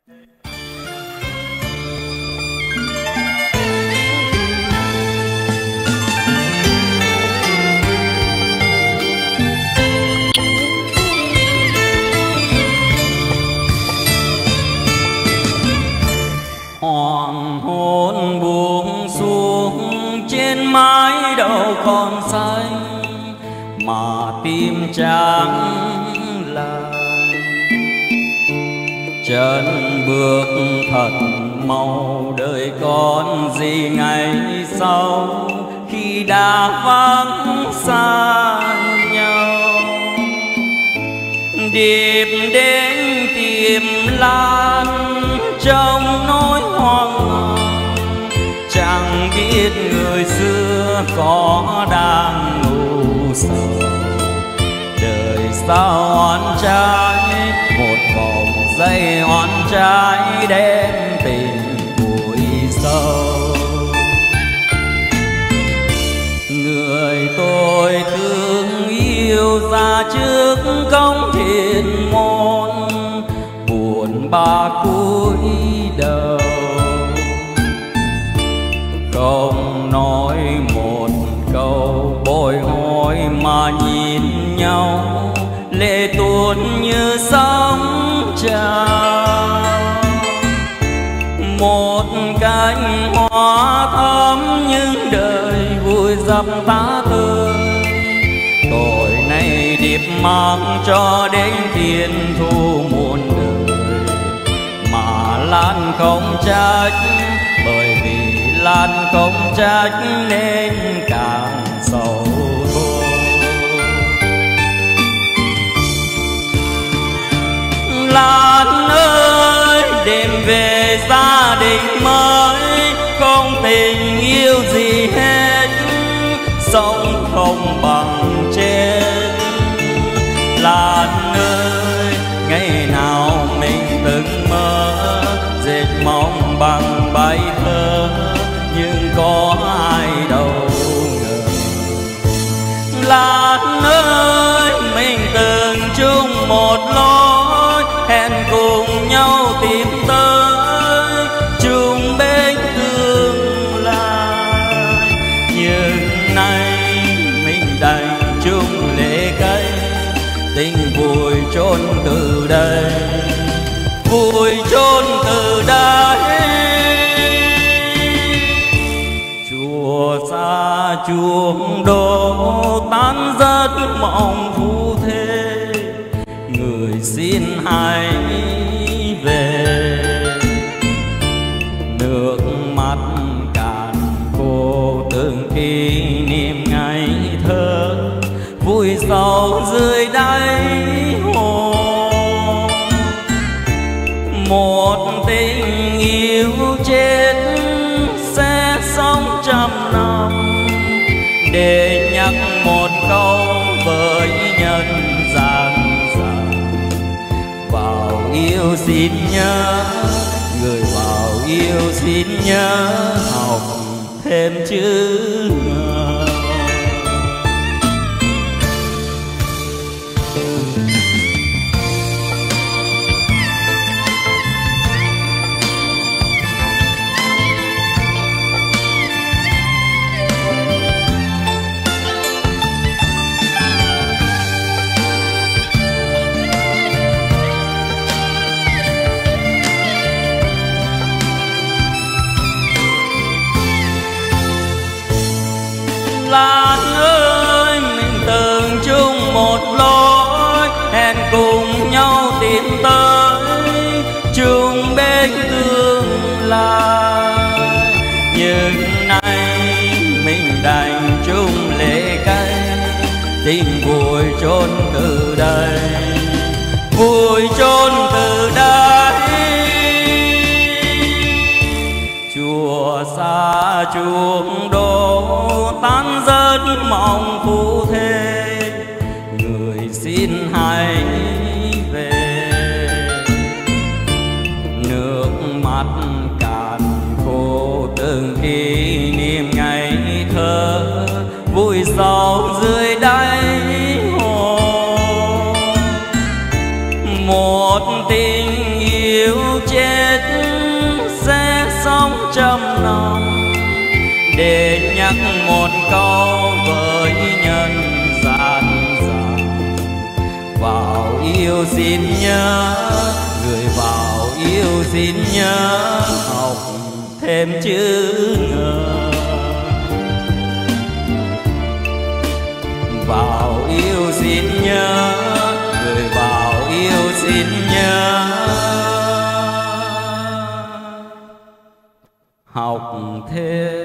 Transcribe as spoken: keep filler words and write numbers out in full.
Hoàng hôn buông xuống trên mái đầu còn xanh, mà tim chẳng lại. Chân bước thật mau, đời còn gì ngày sau, khi đã vắng xa nhau. Điệp đến tìm Lan trong nỗi hoang mang, chẳng biết người xưa có đang ngu sầu. Đời sao oán trái, một vòng dây oán trái đem tình vùi sâu. Người tôi thương yêu ra trước cổng thiên môn, buồn bã cúi đầu không nói một câu bồi hồi, mà nhìn nhau lệ tuôn như sóng trào. Một cánh hoa thắm nhưng đời vui dập tá tơi, tội này điệp mang cho đến thiên thu muôn đời. Mà Lan không trách, bởi vì Lan không trách nên càng sầu thôi. Lan ơi, đêm về gia đình mới, không tình yêu gì hết, sống không bằng chết. Lan ơi, ngày nào mình từng mơ dệt mong bằng bài thơ, nhưng có ai đâu ngờ. Lan ơi, mình từng chung một lối, hẹn cùng nhau tìm tới chung bên tương lai. Nhưng nay mình đành chung lệ cây, tình vùi chôn từ đây, vùi chôn từ đây. Chùa xa chuông đổ tan giấc mộng phu thê, người xin hãy về. Nước mắt cạn khô từng kỷ niệm ngày thơ, vui sầu dưới đáy hồ. Một tình yêu chết sẽ sống trăm năm, để nhắc một câu với nhân gian rằng vào yêu xin nhớ, người vào yêu xin nhớ học thêm chữ ngờ. Lan ơi, mình từng chung một lối, hẹn cùng nhau tiến tới chung bên tương lai. Nhưng nay mình đành chung lệ cây, tình vùi chôn từ đây, vùi chôn từ đây. Chùa xa chuông đổ tan giấc mộng phu thê, người xin hãy về. Nước mắt cạn khô từng kỷ niệm ngày thơ, vui sầu dưới đáy hồ. Một tình yêu chịu chết sẽ sống trong lòng, để nhắc một câu với nhân gian rằng vào yêu xin nhớ, người vào yêu xin nhớ học thêm chữ ngờ. Vào yêu xin nhớ, người vào yêu xin nhớ học thêm